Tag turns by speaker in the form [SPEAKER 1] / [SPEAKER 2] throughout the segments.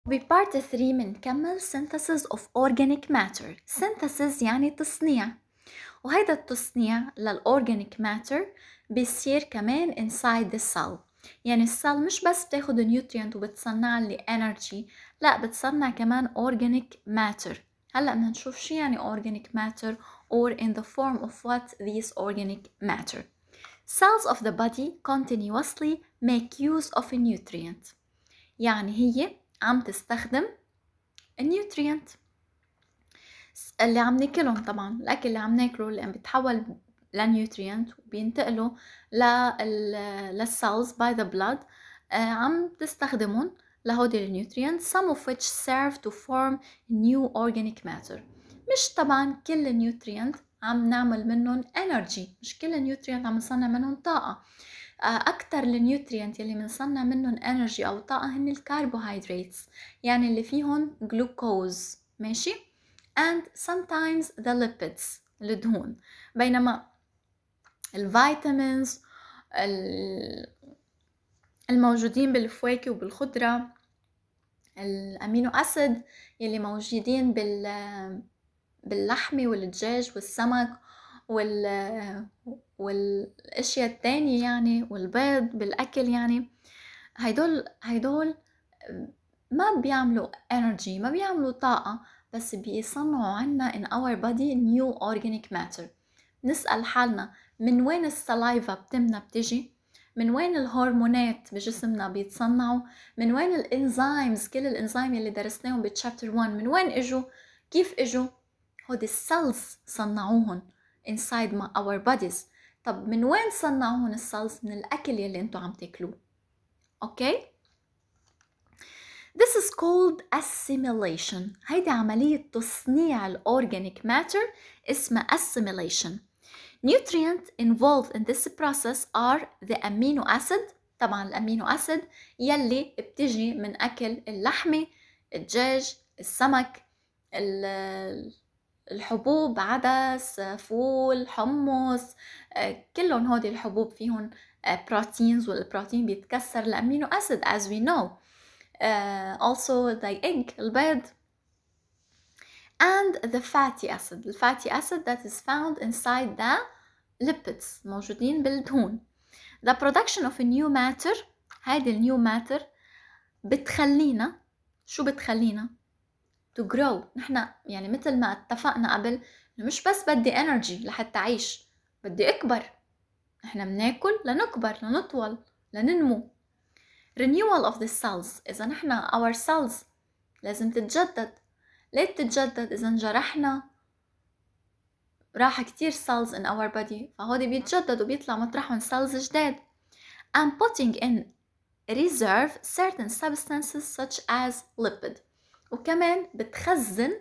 [SPEAKER 1] وببارت 3 منكمل synthesis of organic matter. synthesis يعني تصنيع، وهيدا التصنيع للأورجانيك ماتر بيصير كمان inside the cell. يعني السيل مش بس بتاخد نيوترينت وبتصنع لي energy، لا بتصنع كمان organic matter. هلأ بدنا نشوف شو يعني organic matter or in the form of what these organic matter. Cells of the body continuously make use of a nutrient. يعني هي عم تستخدم النيوترينت اللي عم ناكلهم. طبعا الاكل اللي عم ناكله اللي عم بيتحول لنيوترينت وبينتقلوا للسيلز باي ذا بلاد، عم تستخدمهم لهودي النيوترينت some of which serve to form new organic matter. مش طبعا كل النيوترينت عم نعمل منهم energy، مش كل النيوترينت عم نصنع منهم طاقة. أكتر النيوترينت يلي بنصنع منهم energy أو طاقة هن الكربوهيدراتس، يعني اللي فيهم جلوكوز، ماشي، and sometimes the lipids الدهون. بينما الفيتامينز الموجودين بالفواكه وبالخضرة، الأمينو أسيد يلي موجودين باللحمة والدجاج والسمك والأشياء التانية يعني والبيض بالأكل، يعني هيدول ما بيعملوا energy، ما بيعملوا طاقة، بس بيصنعوا عنا in our body new organic matter. نسأل حالنا من وين السلايفا بتجي؟ من وين الهرمونات بجسمنا بيتصنعوا؟ من وين الانزيمز؟ كل الانزيم اللي درسناهم بتشابتر 1 من وين اجوا؟ كيف اجوا؟ هودي السيلز صنعوهن inside our bodies. طب من وين صنعوهن السيلز؟ من الأكل يلي انتو عم تاكلوه. اوكي؟ This is called assimilation. هيدي عملية تصنيع الأورجانيك matter اسمها assimilation. Nutrients involved in this process are the amino acid. طبعا الأمينو أسيد يلي بتجي من أكل اللحمة، الدجاج، السمك، الحبوب، عدس، فول، حمص، كلهم هودي الحبوب فيهم بروتينز، والبروتين بيتكسر لأمينو أسيد as we know. Also the egg البيض. And the fatty acid. The fatty acid that is found inside the lipids موجودين بالدهون. The production of a new matter. هيدي النيو matter بتخلينا، شو بتخلينا؟ to grow. نحن يعني مثل ما اتفقنا قبل، مش بس بدي energy لحتى أعيش، بدي أكبر. نحن بناكل لنكبر، لنطول، لننمو. renewal of the cells. إذا نحن our cells لازم تتجدد. ليه تتجدد؟ إذا انجرحنا راح كتير cells in our body، فهودي بيتجدد وبيطلع مطرحهم cells جداد. and putting in reserve certain substances such as lipid. وكمان بتخزن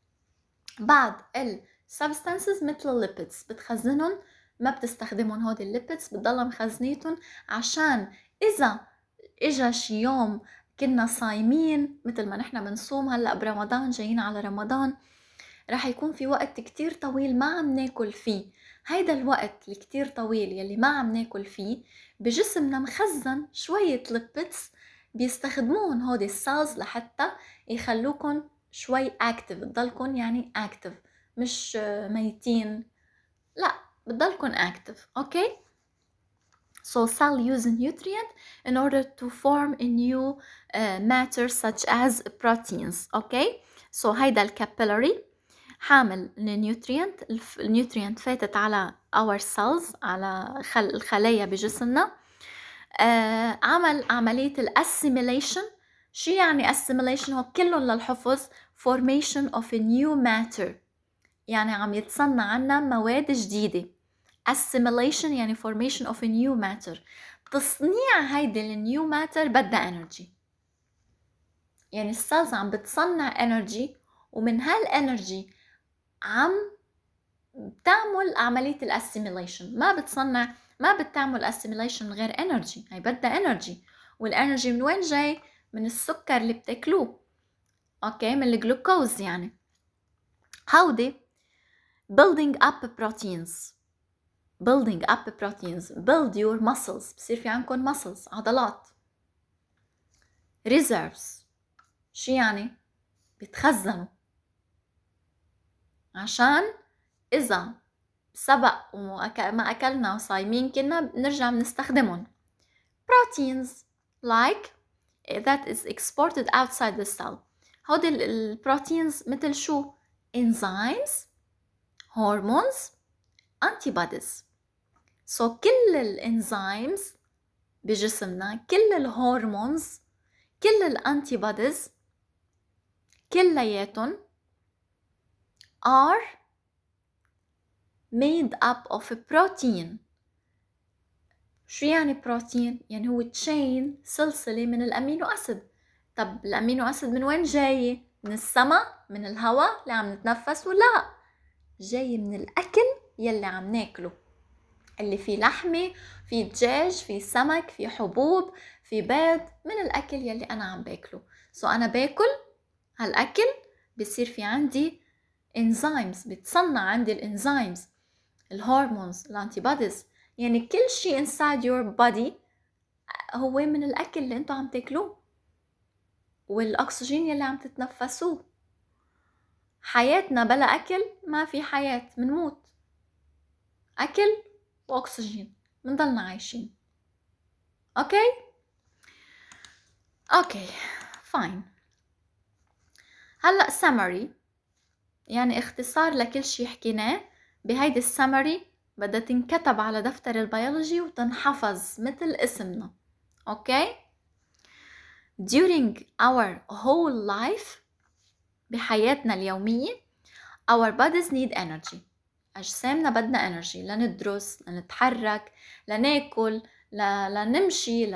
[SPEAKER 1] بعض substances مثل lipids، بتخزنهم، ما بتستخدمهم هودي lipids، بتضلها مخزنيتهم عشان إذا إجا شي يوم كنا صايمين مثل ما نحنا بنصوم هلأ برمضان، جايين على رمضان، رح يكون في وقت كتير طويل ما عم ناكل فيه. هيدا الوقت الكتير طويل يلي ما عم ناكل فيه بجسمنا مخزن شوية ليبيدز بيستخدموهم هودي السيلز لحتى يخلوكن شوي اكتف، بتضلكن يعني اكتف، مش ميتين، لا بتضلكن اكتف. اوكي؟ So cell use nutrient in order to form a new matter such as proteins. Okay? So هيدا الكابيلاري حامل النيوترينت. النيوترينت فاتت على our cells، على الخلايا بجسمنا، عمل عملية الاسيميليشن. شو يعني assimilation؟ هو كلهم للحفظ. formation of a new matter، يعني عم يتصنع عنا مواد جديدة. assimilation يعني formation of a new matter. تصنيع هيدي النيو ماتر بدها energy، يعني السيلز عم بتصنع energy، ومن هالانرجي عم بتعمل عملية الاسيميليشن. ما بتصنع، ما بتعمل اسيميليشن غير energy، هي بدها energy. والانرجي من وين جاي؟ من السكر اللي بتاكلوه، اوكي، من الجلوكوز. يعني هودي building up proteins. building up proteins build your muscles، بصير في عندكم muscles، عضلات. reserves شو يعني؟ بيتخزنوا عشان إذا سبق وما أكلنا وصايمين كنا بنرجع بنستخدمهم. proteins like that is exported outside the cell. هودي البروتينز مثل شو؟ enzymes, hormones, antibodies. so كل الانزيمز بجسمنا، كل الهرمونز، كل الانتيبوديز كلياتهم are made up of protein. شو يعني بروتين؟ يعني هو تشين، سلسلة من الأمينو أسيد. طب الأمينو أسيد من وين جاي؟ من السماء؟ من الهواء اللي عم نتنفس؟ ولا جاي من الأكل يلي عم ناكله، اللي فيه لحمة، فيه دجاج، فيه سمك، فيه حبوب، فيه بيض، من الأكل يلي أنا عم باكله. أنا باكل هالأكل بصير في عندي enzymes، بتصنع عندي الانزيمز، الهرمونز، الانتيبوديز، يعني كل شيء inside your body هو من الأكل اللي انتو عم تاكلوه والأكسجين يلي عم تتنفسوه. حياتنا بلا أكل ما في حياة، منموت. أكل وأكسجين منضلنا عايشين. أوكي فاين. هلأ summary يعني اختصار لكل شي حكيناه. بهيدي السمري بدها تنكتب على دفتر البيولوجي وتنحفظ مثل اسمنا. اوكي during our whole life، بحياتنا اليومية our bodies need energy. أجسامنا بدنا energy لندرس، لنتحرك، لناكل، لنمشي،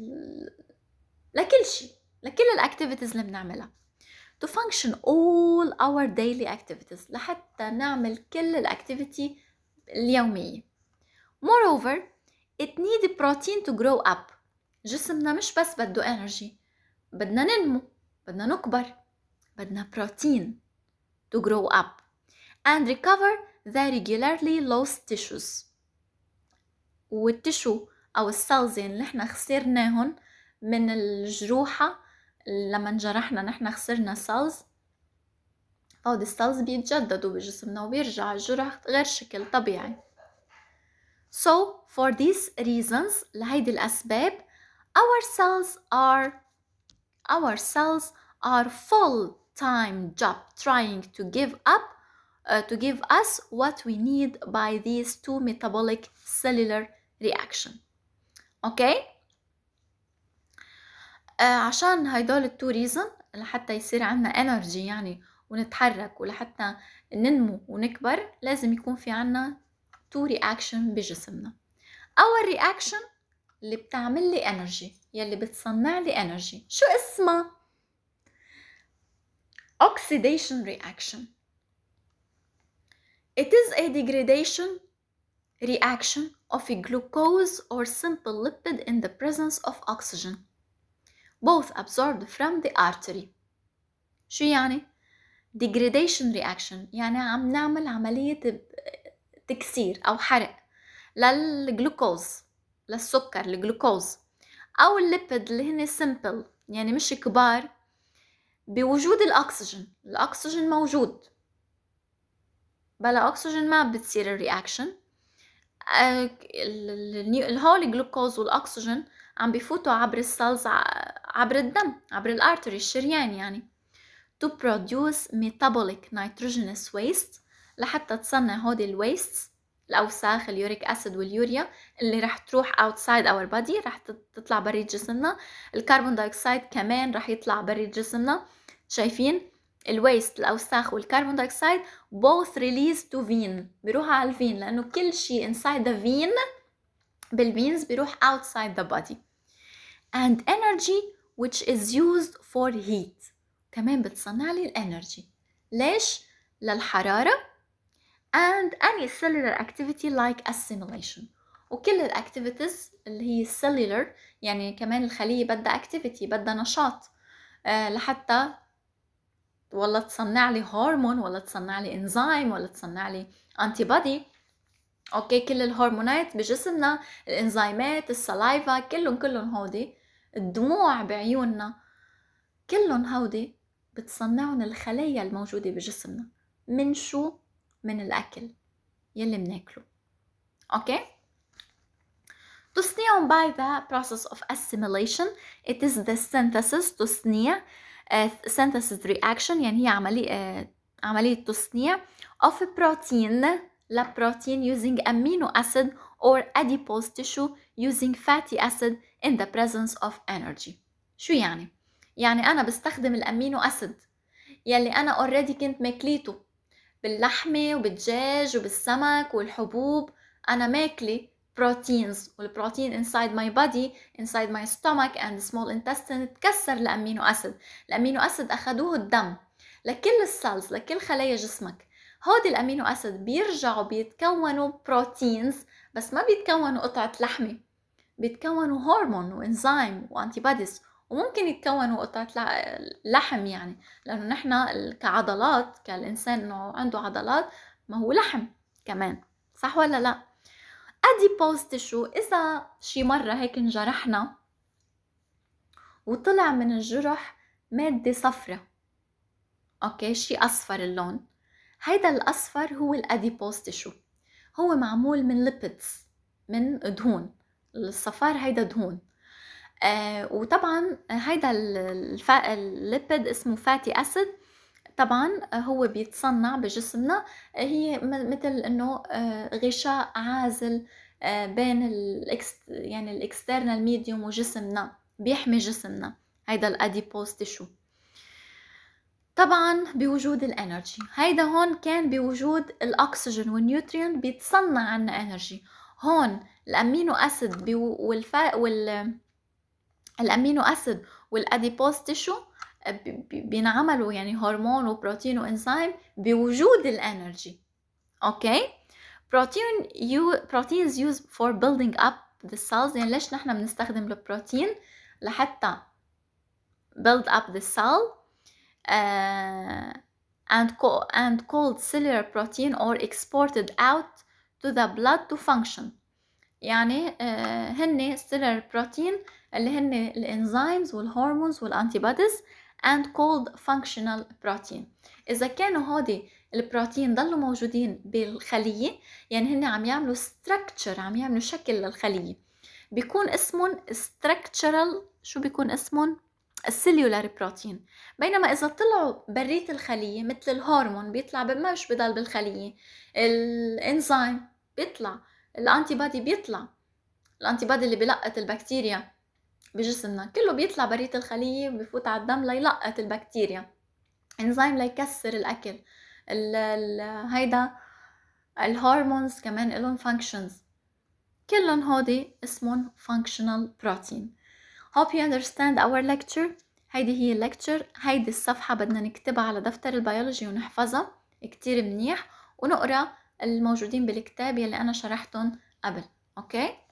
[SPEAKER 1] لكل شيء، لكل الactivities اللي بنعملها. to function all our daily activities، لحتى نعمل كل الactivity اليومية. moreover it need protein to grow up. جسمنا مش بس بده energy، بدنا ننمو، بدنا نكبر، بدنا بروتين to grow up and recover the regularly lost tissues. والتشو أو السلزين اللي احنا خسرناهن من الجروحة، لما انجرحنا نحن خسرنا سلز، هودي السلز بيتجددوا بجسمنا وبيرجع الجرح غير شكل طبيعي. so for these reasons، لهيدي الأسباب our cells are full-time job trying to give us what we need by these two metabolic cellular reaction. اوكي عشان هيدول التو ريزن، لحتى يصير عنا energy يعني ونتحرك، ولحتى ننمو ونكبر، لازم يكون في عنا تو reaction بجسمنا. أول reaction اللي بتعمل لي energy، يلي بتصنع لي energy، شو اسمها؟ oxidation reaction. it is a degradation reaction of a glucose or simple lipid in the presence of oxygen both absorbed from the artery. شو يعني؟ degradation reaction يعني عم نعمل عملية تكسير أو حرق للجلوكوز، للسكر، الجلوكوز، أو الليبيد اللي هن simple يعني مش كبار، بوجود الأكسجين. الأكسجين موجود، بلا أكسجين ما بتصير الرياكشن. الهول جلوكوز والأكسجين عم بيفوتوا عبر السلز، عبر الدم، عبر الارتري، الشريان يعني، to produce metabolic nitrogenous waste، لحتى تصنع هودي الويست، الأوساخ، اليوريك أسيد واليوريا اللي رح تروح outside our body، رح تطلع بري جسمنا. الكربون دايوكسيد كمان رح يطلع بري جسمنا. شايفين الويست، الأوساخ والكربون دايوكسيد both released to vein، بيروح على الفين، لأنه كل شيء inside the vein بالفينز بيروح outside the body. and energy which is used for heat، كمان بتصنع لي الانرجي. ليش؟ للحرارة and any cellular activity like assimilation. وكل الاكتيفيتيز اللي هي cellular يعني كمان الخلية بدها activity، بدها نشاط لحتى ولا تصنع لي هرمون، ولا تصنع لي انزيم، ولا تصنع لي انتي بودي. اوكي كل الهرمونات بجسمنا، الانزيمات، السلايفا، كلهم هودي، الدموع بعيوننا، كلهم هودي بتصنعهم الخلايا الموجودة بجسمنا. من شو؟ من الأكل يلي بناكله. أوكي؟ تصنيعهم by the process of assimilation. It is the synthesis تصنيع synthesis reaction، يعني هي عملية تصنيع of protein لبروتين using amino acid or adipose tissue using fatty acid in the presence of energy. شو يعني؟ يعني أنا بستخدم الأمينو أسيد يلي أنا already كنت ماكليته باللحمة وبالدجاج وبالسمك والحبوب. أنا ماكلي proteins، والبروتين inside my body inside my stomach and small intestine تكسر الأمينو أسيد. الأمينو أسيد أخدوه الدم لكل السيلز، لكل خلايا جسمك. هودي الأمينو أسيد بيرجعوا بيتكونوا proteins، بس ما بيتكونوا قطعة لحمة، بيتكونوا هرمون وإنزيم وأنتيبوديز، وممكن يتكونوا قطعة لحم، يعني لأنه نحن كعضلات كالإنسان إنه عنده عضلات، ما هو لحم كمان، صح ولا لا؟ adipose tissue إذا شي مرة هيك انجرحنا وطلع من الجرح مادة صفرة، أوكي، شي أصفر اللون، هيدا الأصفر هو الأديبوز تيشو. هو معمول من ليبيدز، من دهون. الصفار هيدا دهون. وطبعا هيدا الليبيد اسمه فاتي أسيد. طبعا هو بيتصنع بجسمنا، هي مثل انه غشاء عازل بين يعني الاكسترنال ميديوم وجسمنا، بيحمي جسمنا. هيدا الاديبوز تيشو. طبعا بوجود الانرجي، هيدا هون كان بوجود الاكسجين والنيوترينت بيتصنع عنا انرجي. هون الامينو اسيد الامينو اسيد والاديبوز تيشو بينعملوا يعني هرمون وبروتين وانزيم بوجود الانرجي. اوكي، proteins used for building up the cells. يعني ليش نحن بنستخدم البروتين؟ لحتى build up the cell and called cellular protein or exported out to the blood to function. يعني هن cellular protein اللي هن الانزيمز والهرمونز والانتيبوديز and called functional protein. إذا كانوا هودي البروتين ضلوا موجودين بالخلية، يعني هن عم يعملوا structure، عم يعملوا شكل للخلية، بيكون اسمهم structural. شو بيكون اسمهم؟ السيلولار بروتين. بينما إذا طلعوا بريت الخلية مثل الهرمون بيطلع مش بضل بالخلية، الانزيم بيطلع، الانتيبادي بيطلع، الانتيبادي اللي بيلقط البكتيريا بجسمنا كله بيطلع بريت الخلية وبيفوت على الدم ليلقط البكتيريا. انزيم ليكسر الأكل. هيدا الهرمونز كمان لهم functions، كلهم هودي اسمهم functional protein. Hope you understand our lecture. هيدي هي الليكتشر. هيدي الصفحة بدنا نكتبها على دفتر البيولوجي ونحفظها كتير منيح، ونقرأ الموجودين بالكتاب يلي أنا شرحتهم قبل. أوكي؟